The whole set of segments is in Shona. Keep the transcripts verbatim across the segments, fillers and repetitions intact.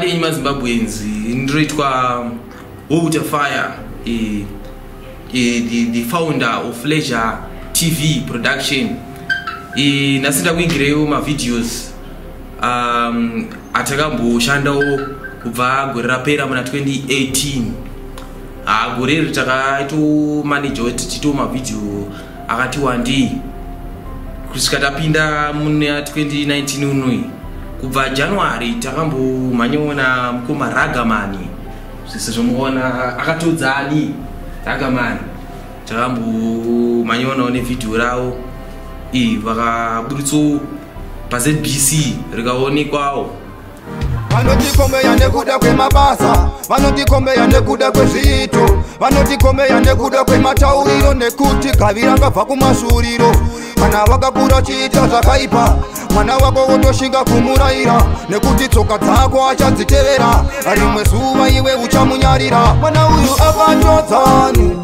Mwadi maZimbabweans ndroitwa Water Fire e, e, the, the founder of Leisure T V production e, nasinda kuingirewo ma videos um, atakamboshanda kubva gore rapera muna twenty eighteen. Ah, gore ritakaito manage kuti tito ma video akati wandi kusvika tapinda muna twenty nineteen unui. Kubva January takambo manyona mukoma Ragamani zvese zvomuona akatodzani Ragamani takambo manyona one video rawo i vakaburitso pa Z B C rikaonekwawo. Vanotikombeya nekuda kwemabasa, vanotikombeya nekuda kwezviito, vanotikombeya nekuda kwematauriro nekuti kavira ngabva kumasuriro. Kana vakakura chiita zvakaipa, mwana wako wotoshinga kumurayira, nekuti tsoka dzako achadzitevera, rimwe zuva iwe uchamunyarira. Mwana uyu akatodzani,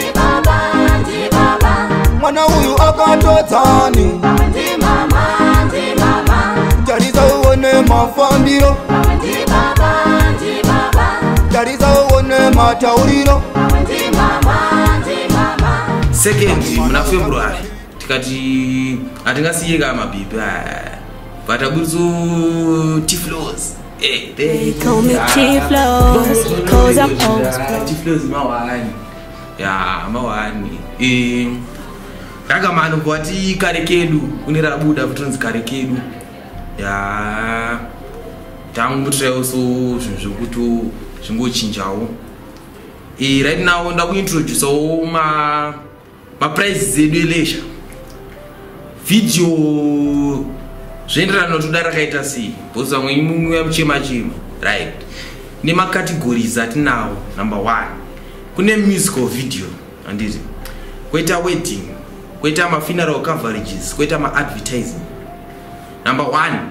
mwana uyu akatodzani, tarisa uone mafambiro, tarisa uone matauriro. Second muna February tikati atingasiyeka mabibi vataburitso T-Flows. Eh, they call me T-Flows cause I'm old school. T-Flows mawani ya mawani eh Ragamani kwati kare kedu kunira buda vitonzi kare kedu ya tambutreo so zvinzukuto zvingochinjawo. Eh, right now nda kuintroduce ma ma prices edu Leisure video zvenderano notoda rakaita sei because amwe imwe yamuchema chema right. Nema categories atinawo. Number one kune musical video anditi, koita wedding, koita ma funeral coverages, koita ma advertising. Number one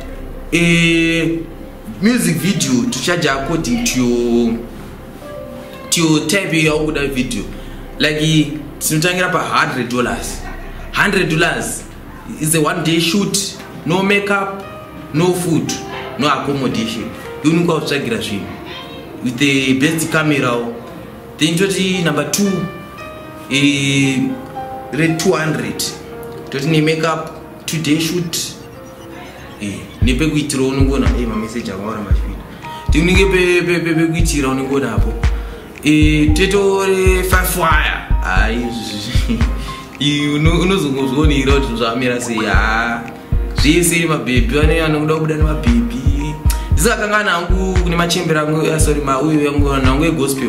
eh music video to charge according to your to your type of video. Like tinotangira pa one hundred dollars. one hundred dollars is a one day shoot, no makeup, no food, no accommodation. You know how to with the best camera. Then toti number two a rate two hundred. Toti makeup, two day shoot. Eh, nepe kuitira unongona eh ma message akawara machipita. Tininge pe pe pe kuitira unongona hapo. Eh, tetore five wire. Ai unozongozonira kuti zvamira sei ha zvese mabhebhi vane anoda kubuda nemabhebhi. Ndisakakangana hangu kune machembera angu sorry ma uyo yangu nangu egospel.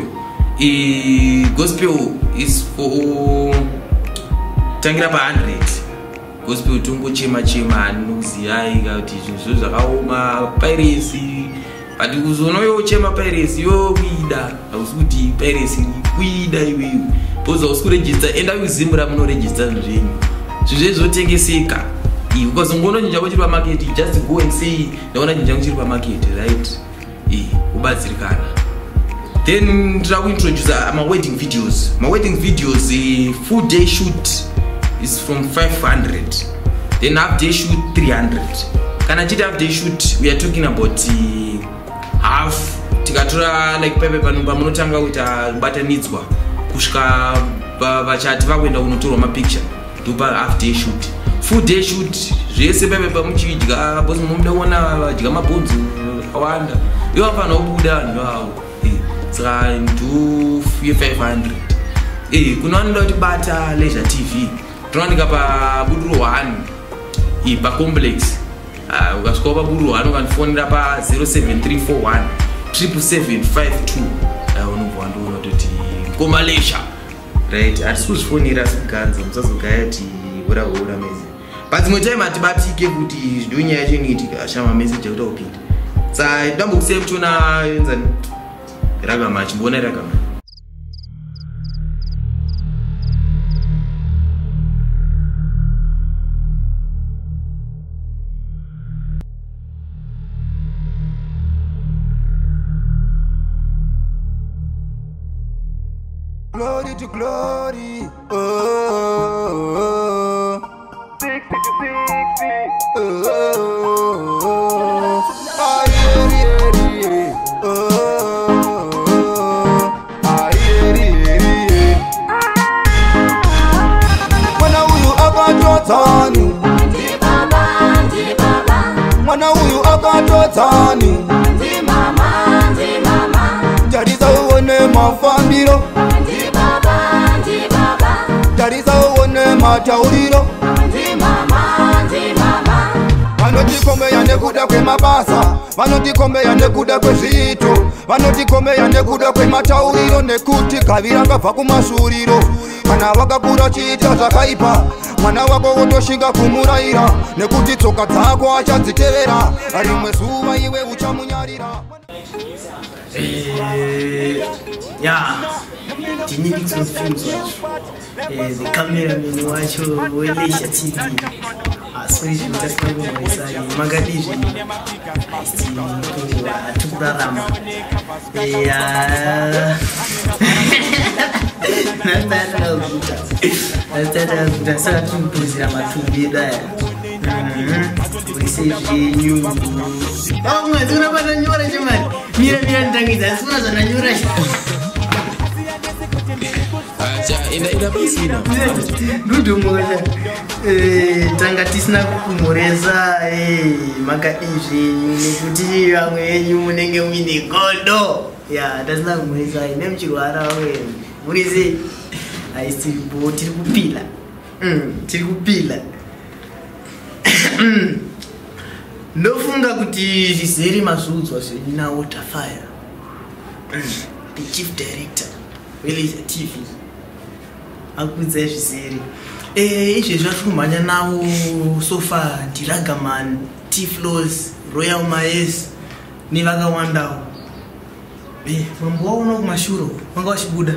E gospel is for tangira pa one hundred. Gospel tungochema chema anoziyayi kuti zvinhu zvakaoma piracy. But uzonoyo chema piracy yo kuida akuti piracy kuida iwewe boza usikuregister enda kuzimbira muno register zvinhu zvizve zvotengeseka. I ukazongoona njinja kuchiri pa market just go and say ndaona njinja kuchiri pa market right. I ubatsirikana. Then try to introduce uh, my wedding videos. My wedding videos the full day shoot is from five hundred. Then half day shoot three hundred. Kana chiti half day shoot we are talking about uh, half tikatora like pepe panumba munotanga kuita batanidzwa kusvika vachati vakuenda kunotorwa mapicture ndopa half day shoot. Full day shoot zvese pepe pamuchidya bosi munoda kuona vadya mabhonzo akawanda ivo afanira kubuda vanhu vavo saka ndo five hundred. Eh, kuna vanoda kuti bata Leisure T V tonowanika pa Buduro one i pa complex. Uh, ukasvika pa Buduro one ukandifonera pa zero seven three four one seven seven five two. Uh, unobva ndoona kuti ngoma Leisure right. Hatisi kuzvifonera sikuganza musazogaya kuti ora ora mezi. But dzimwe time hatibatike kuti ndo nyaya yacho inoitika shama message yakuda kupinda. Saka ndambokusei mutiona enzani Ragamani chimbona Ragamani. Glory to glory. Oh, oh, oh. sixty to sixty. Oh, oh, oh. Ah, yeah, yeah, yeah. akatodzani mwana uyu akatodzani tarisa uone mafambiro tarisa uone matauriro vanotikombeya nekuda kwemabasa vanotikombeya nekuda kwezviito vanotikombeya nekuda kwematauriro nekuti gavira ngabva kumasuriro kana vakakura chiita zvakaipa mwana wako wotoshinga kumurayira nekuti tsoka dzako achadzitevera rimwe zuva iwe uchamunyarira. Yeah, Jinini films the cameraman wacho Welisha T V. Aswezi mtasema mwisari Magadishi tukurarama. Yeah. Nataka kuta. Nataka kuta sana tumpuzira matubida. Polisi new. Oh, mwana unapata nyora jamani. Mira mira ndangiza sura za nyora. Acha ina ina basina. Ndudu moja. Eh tanga tisina kumoreza eh makadizvi nekuti vamwe yenyu munenge muine godo. Ya tasina kumoreza ine mchirwara we. Murize aisi bo tiri kupila. Mm tiri kupila. Ndofunga kuti zviseri mazudzwa zvina water fire. The chief director Welisha T V akudza zviseri eh izvi zvakumhanya nawo sofa Diragaman T-Flows Royal Maes ni vakawandawo eh mambo waona kumashuro wanga wachibuda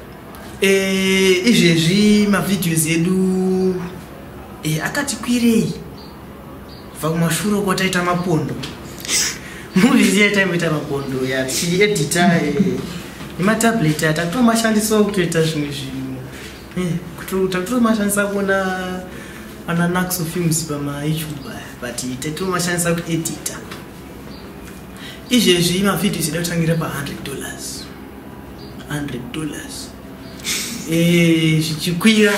eh izvezvi mavideos edu eh akati kwirei va kumashuro kwataita mapondo movies yaita imita mapondo ya chi editor eh ima tablet atato mashandisa kutoita zvimwe zvinhu eh kuto tato mashandisa kuona ana Naxo films pama YouTube but tato mashandisa ku editor izvezvi ma videos idatangira pa one hundred dollars one hundred dollars eh zvichikwira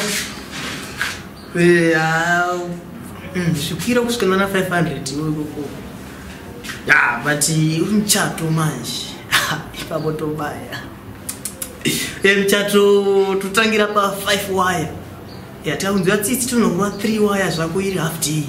eh mm zvichikwira kusvika na five hundred ikoko ya but umchato manje ipapo tobaya emchato tutangira pa five wire ya taunzwa tsitsi tunongwa three wire zvako iri half day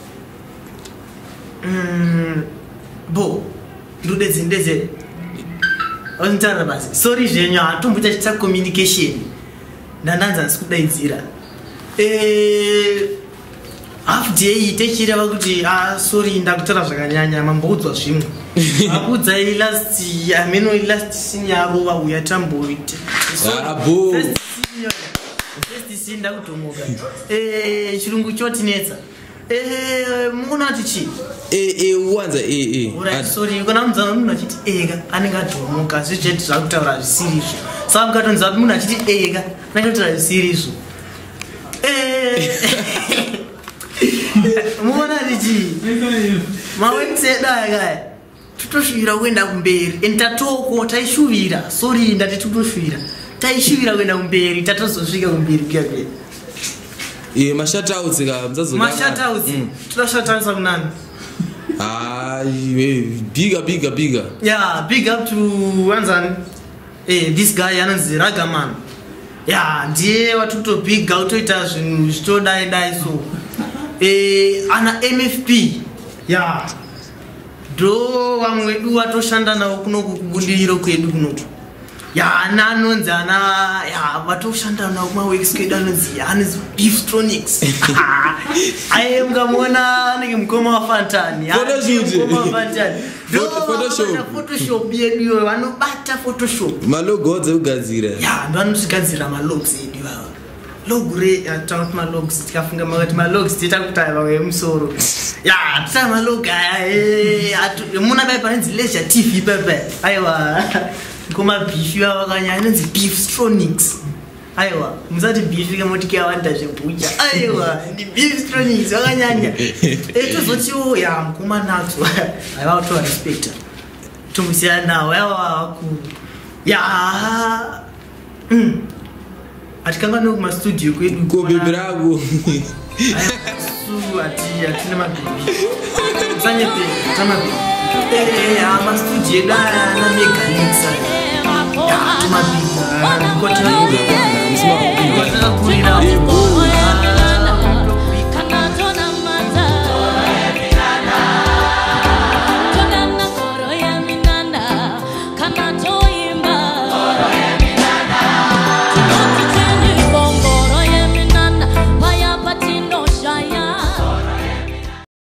mm bo ndudeze ndeze ontara basi sorry zvenyu atombuta chita communication ndandanza sikudaidzira eh half day techireva kuti ah sorry ndakutara zvakanyanya mambodzwa zvimwe akudza i last ameno i last sinyaro wa uyatamboita abo first scene ndakutomoka eh chirungu chotinetsa eh muna tichi eh eh uwanza eh eh ora sorry kana muzama munhu achiti ega anenge atomoka zvicheti zvakutaura zvisirizvo saka mukatonza munhu achiti ega anenge zvisirizvo eh muona tichi mawebsite daya tutoshuvira kuenda kumberi entatoko taishuvira sorry ndati tutoshuvira taishuvira kuenda kumberi tatozosvika kumberi kuyakuya eh mashatouts ka mzazo mashatouts tutashatautsa kunani ah bigger bigger bigger yeah big up to Wanzan eh this guy anonzi Ragaman yeah ndiye watuto big out toita zvinhu zvitodai dai so eh ana M F P yeah do vamwe wedu watoshanda nawo kuno kubundiriro kwedu kunoto ya nanonzi ana ya watoshanda nawo kuma works kwedu anonzi anonzi Beeftronics aye ungamona anenge mukoma wa Fantani mukoma wa Fantani Photoshop Photoshop yedu vanobata Photoshop malogo dzekugadzira ya ndo anozigadzira malogs edu vawo logure atout malogs tikafunga makati malogs titakuta vawe musoro ya tsa malog eh muna bai parenzi Leisure T V pepe aiwa koma beef ya wakanya inonzi Beeftronics aiwa muzati beef kama tikia wanda zvebuja aiwa ni Beeftronics wakanyanya eto zochiwo ya mkuma Naxo aiwa to respect tumusiana nawo yawa ku ya mm atikanga no kuma studio kwedu ko beberago Su ati ati na mabibi. Sanye pe tama pe. Eh ama studio da na mekanika. Ya mabibi. Kwa tena msima kwa tena kulina.